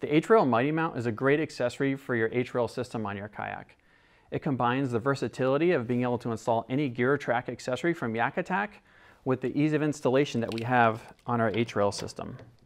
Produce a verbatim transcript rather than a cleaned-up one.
The H-Rail Mighty Mount is a great accessory for your H-Rail system on your kayak. It combines the versatility of being able to install any gear or track accessory from Yak Attack with the ease of installation that we have on our H-Rail system.